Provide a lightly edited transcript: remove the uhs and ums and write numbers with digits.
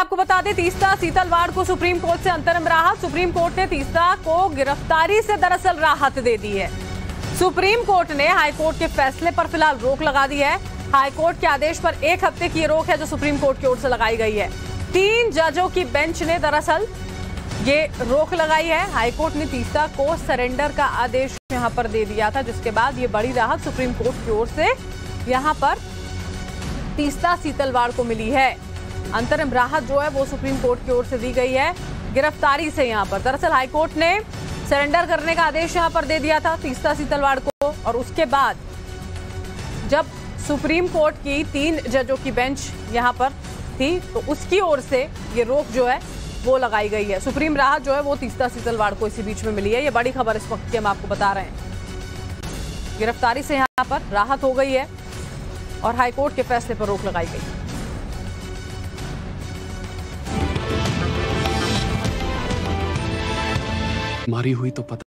आपको बता दें, तीस्ता सीतलवाड़ को सुप्रीम कोर्ट से अंतरिम राहत। सुप्रीम कोर्ट ने तीस्ता को गिरफ्तारी से दरअसल राहत दे दी है। सुप्रीम कोर्ट ने हाईकोर्ट के फैसले पर फिलहाल रोक लगा दी है। हाईकोर्ट के आदेश पर 1 हफ्ते की रोक है जो सुप्रीम कोर्ट की ओर से लगाई गई है। 3 जजों की बेंच ने दरअसल ये रोक लगाई है। हाईकोर्ट ने तीस्ता को सरेंडर का आदेश यहां पर दे दिया था, जिसके बाद ये बड़ी राहत सुप्रीम कोर्ट की ओर से यहां पर तीस्ता सीतलवाड़ को मिली है। अंतरिम राहत जो है वो सुप्रीम कोर्ट की ओर से दी गई है गिरफ्तारी से। यहां पर दरअसल हाईकोर्ट ने सरेंडर करने का आदेश यहां पर दे दिया था तीस्ता सीतलवाड़ को, और उसके बाद जब सुप्रीम कोर्ट की 3 जजों की बेंच यहां पर थी तो उसकी ओर से ये रोक जो है वो लगाई गई है। सुप्रीम राहत जो है वो तीस्ता सीतलवाड़ को इसी बीच में मिली है। ये बड़ी खबर इस वक्त की हम आपको बता रहे हैं। गिरफ्तारी से यहां पर राहत हो गई है और हाईकोर्ट के फैसले पर रोक लगाई गई। मारी हुई तो पता